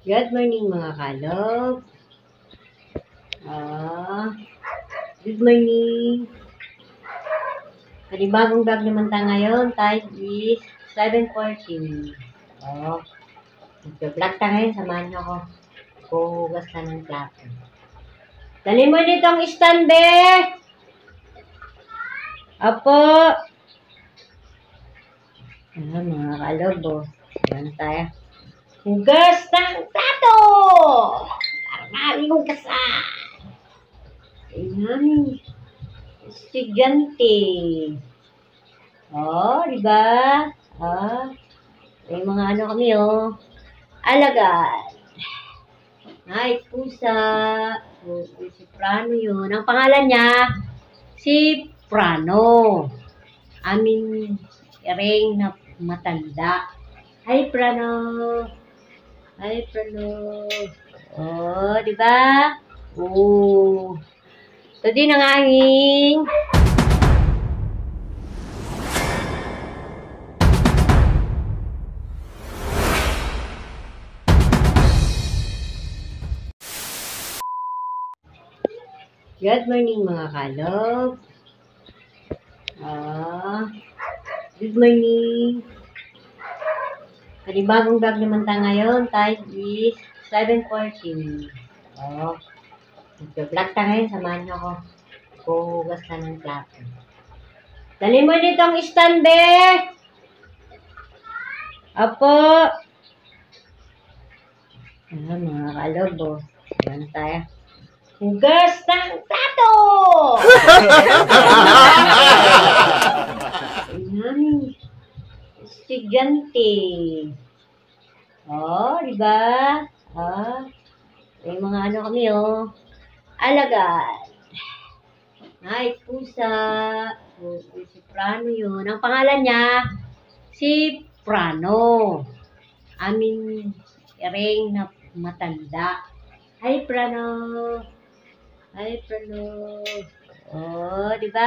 Good morning mga kalog. Good morning. Panibagong vlog naman tayo ngayon. Time is 7:14. Mag-vlog tayo ngayon. Samahan niyo ako. Puhugas na ng plato. Dali mo ditong stand, be! Apo! Mga kalog, Ayan tayo. Hugas ng plato! Para malihugasan. Ayan. Estudyante. Diba? May mga ano kami, alagad. Ay, pusa. Si Prano yun. Ang pangalan niya, si Prano. Amin ring na matanda. Hi, Prano. Hi, Prano. Diba? Ito din ang aming good morning mga kalog. Good morning. Panibagong vlog naman tayo ngayon. Time is 7:14. Mag-vlog tayo ngayon. Samahan niyo ako. Puhugas na ng plato. Dali mo ditong stand, be! Apo! Mga kalog, Ayan tayo. Hugas ng plato! Ayan. Estudyante. Diba? May mga ano kami, alagad. Ay, pusa. Si Prano yun. Ang pangalan niya, si Prano. Amin ring na matanda. Hi, Prano. Hi, Prano. Diba?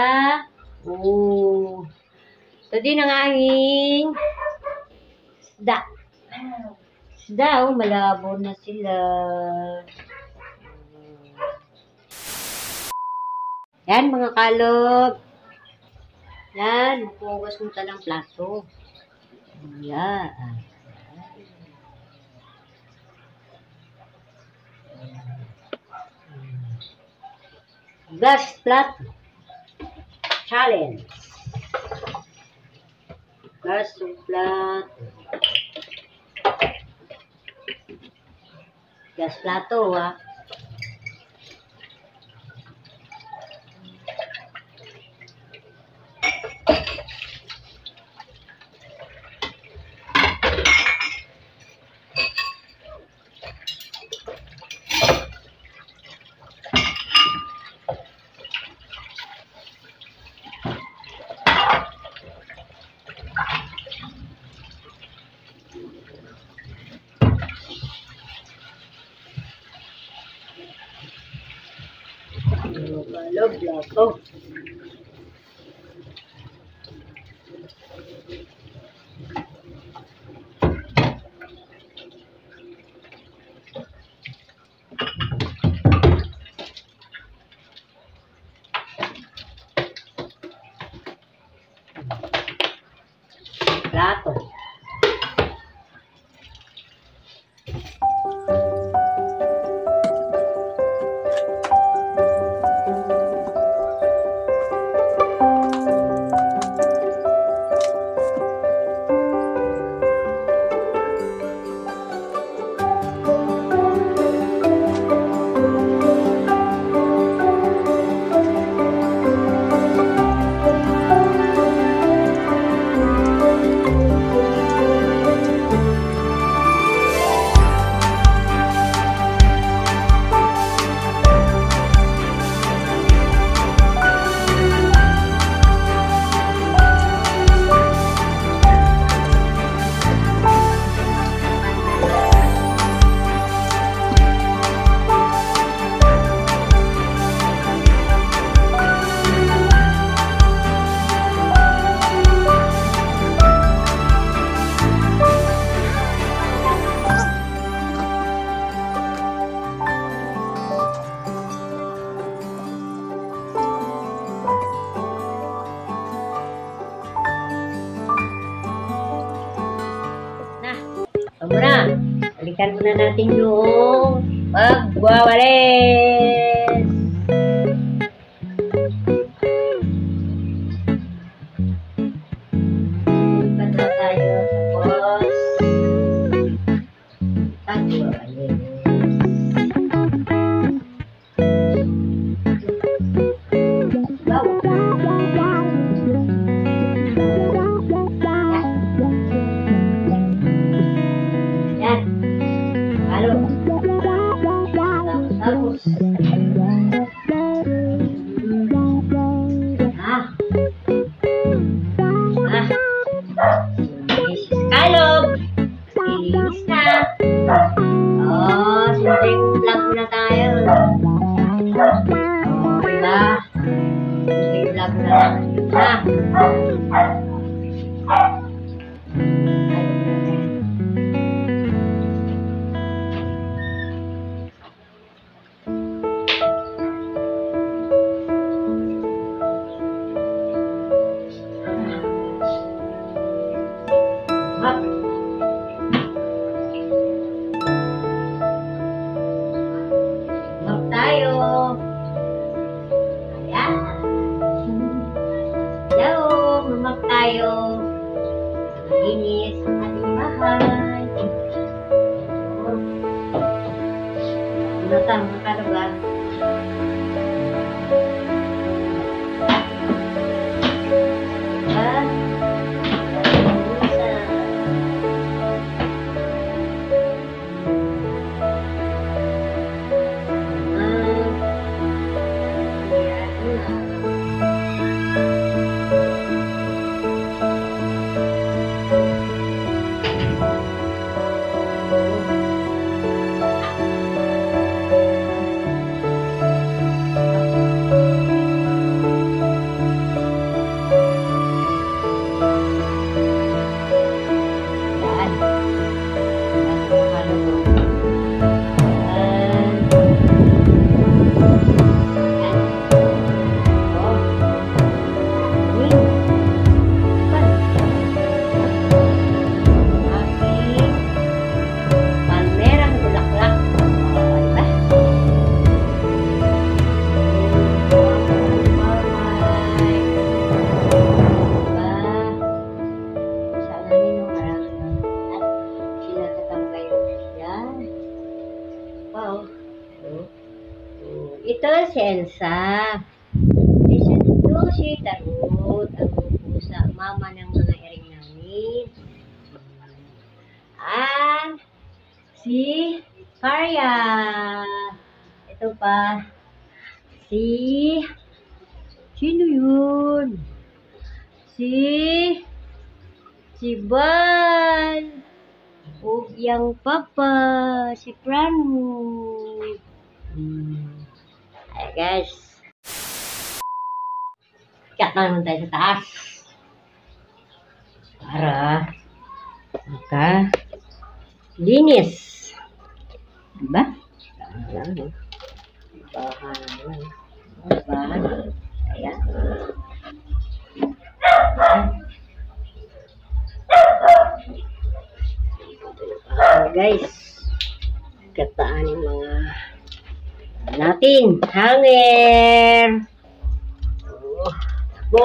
Ito din ang aming isda. Isda, malabo na sila. Yan, mga kalog. Yan, magpugas mo talang plato. Yan. Gas plato. Challenge. Gas plato. Gas plato, plato. Plato. balikan muna natin yung magwawalis. Balikan na tayo tapos magwawalis. Kalog, ilinis na. Simple vlog muna tayo. Diba? Simple vlog muna tayo. Tayo linis ang ating bahay. Natang makalugar. Ito si Elsa. Ito si Tarot, ang pusa, mama ng mga ering namin. At si Karya. Ito pa. Sino yun? Si Ban. O yang papa. Si Pranu. Ayan guys. Kat naman tayo sa taas. Para linis. Diba? Bahan. Ayan. Guys. Kataan yung mga natin. Hanger. Go.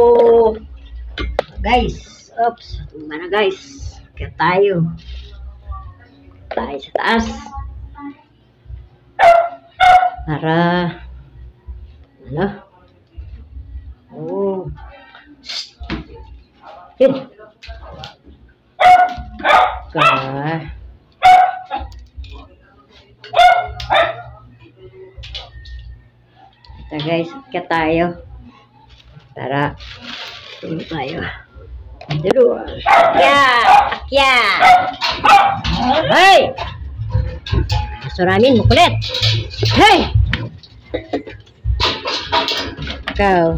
Guys. Oops. Mana guys. Kaya tayo. Tayo sa taas. Para ano? Oh. Yun. Ito guys, kaya tayo. Tara. Tingin tayo. Dulu. Akya. Hey! Suramin mo kulit. Hey! Ikaw.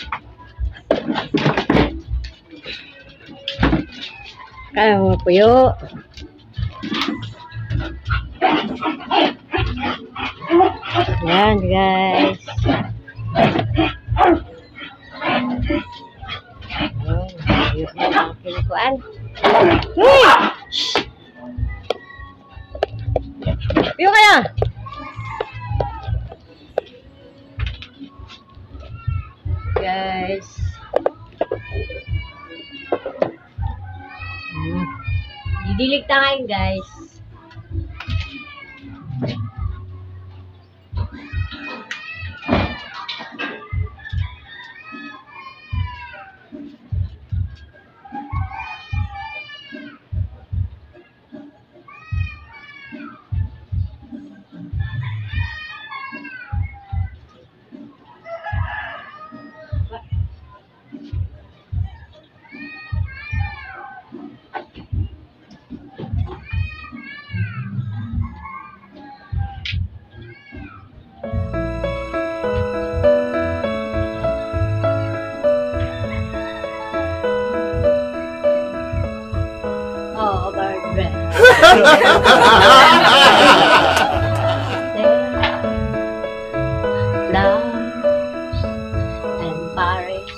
Ikaw, puyo. Yan guys. Kinukuan. Yung kaya. Guys. Didilig tayo guys. Oh, overdraft. Flowers and Paris.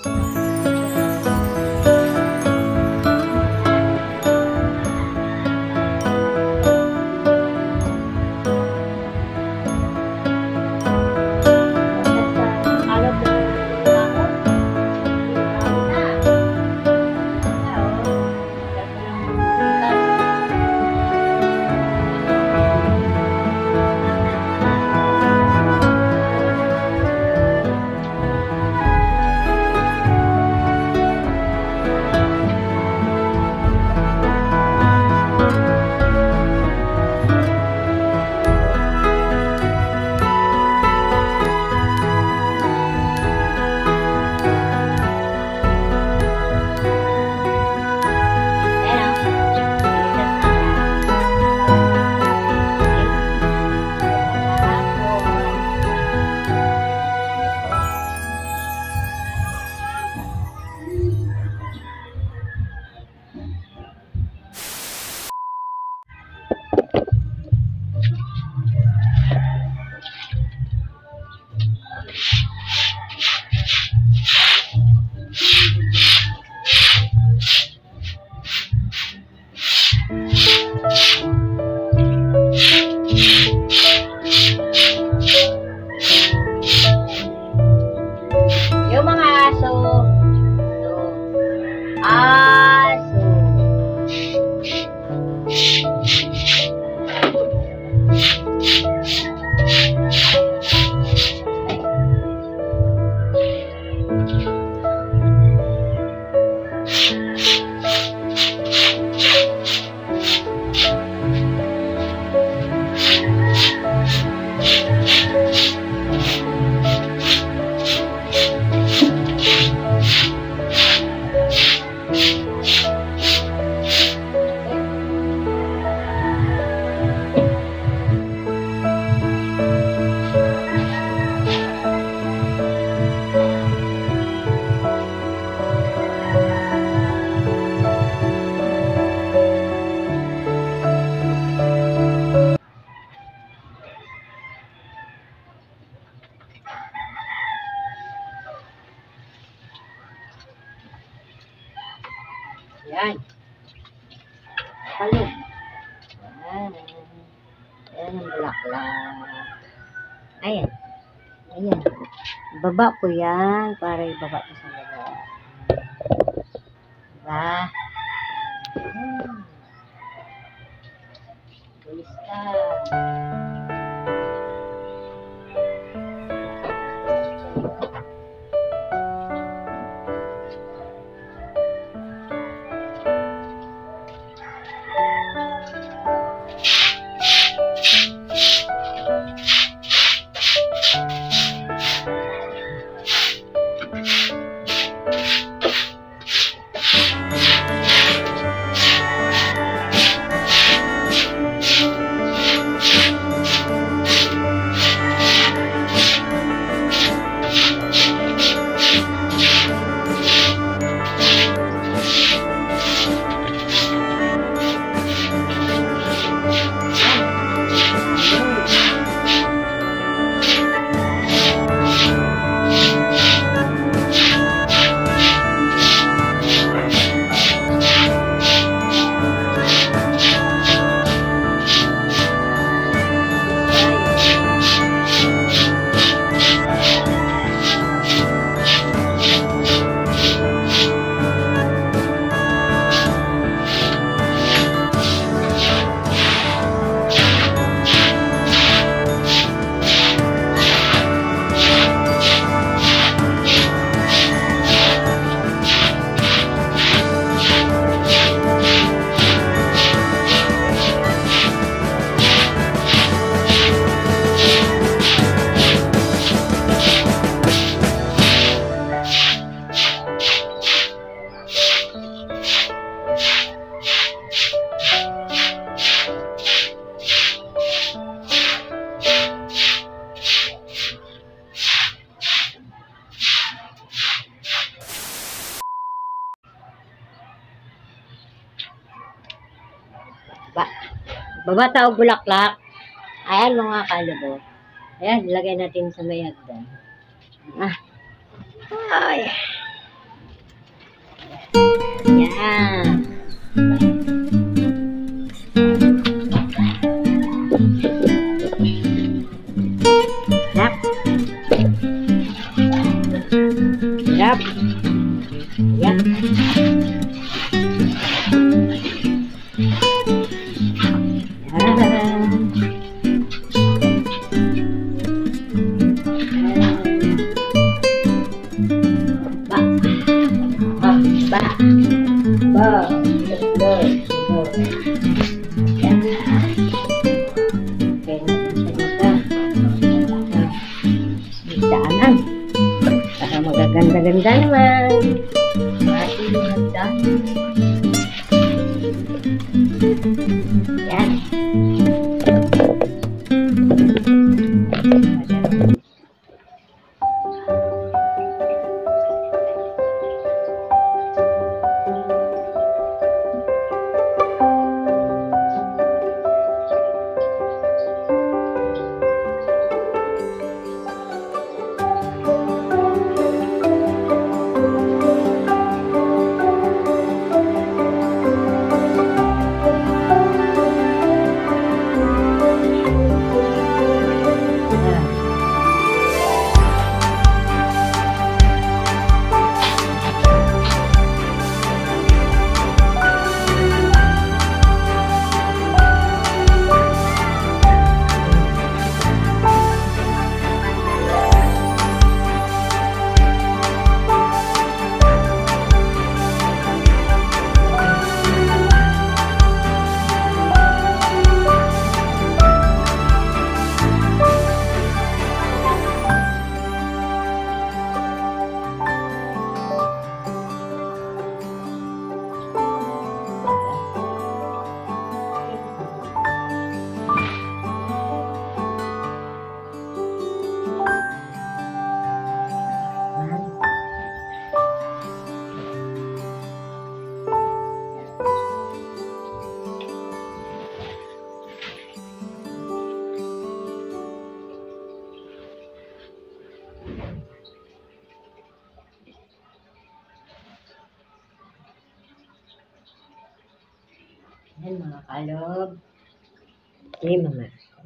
Yung mga aso. Aso. Yan. Halo. Yan. Yan ang bulaklak. Ayan. Ayan. Baba ko yan para ibaba ko sa baba. Diba? Tulis ka. Babata o bulaklak. Ayan mga kalabo. Ayan, ilagay natin sa may hagdan. Ah. Ay. Ayan. Sarap. Sarap. Ayan. Ba. Yan. Okay, daanan. Para magaganda-ganda naman. Ating hagdan. Yan. Yan mga kalob. Okay, mama.